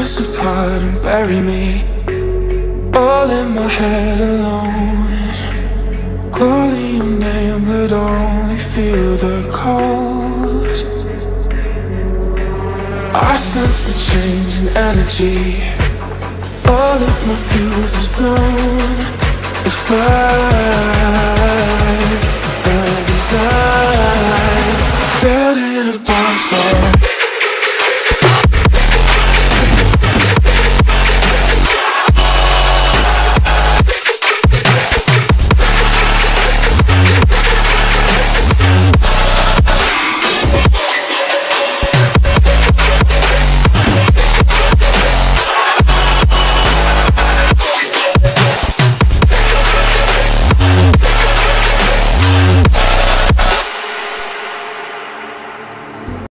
us apart and bury me all in my head alone, calling your name but only feel the cold. I sense the change in energy, all of my fuse is blown. If as I felt in a bonfire,